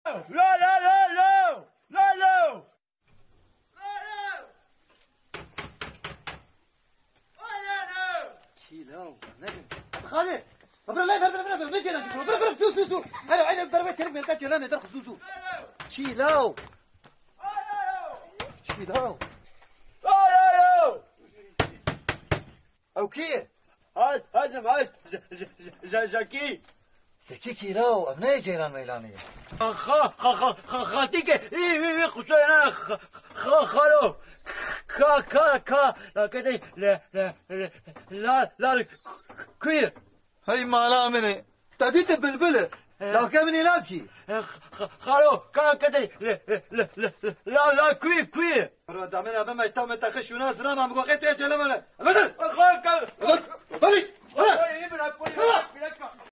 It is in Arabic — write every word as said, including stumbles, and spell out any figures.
لا لا لا لا لا لا كيلو نجم خالد بابا لا بابا بابا بابا بابا بابا بابا بابا سو سو انا عيني بابا ترمي الكاتش لا ندرخ سو سو كيلو كيلو اوكي هذا هذا معك زكي زكي كيلو ابناء جيران ميلانية خا خا خا خاتيك اي اي قصينا خالو كا كا كا لا كده لا لا لا لا كوير هاي ما مني تديت البلبلة لا كمني لا شيء خالو كا كده لا لا لا لا لا كوير كوير رد عمنا بما يستوى تخش وناس لا ما بقيت اجي لما مثلا خالو طلي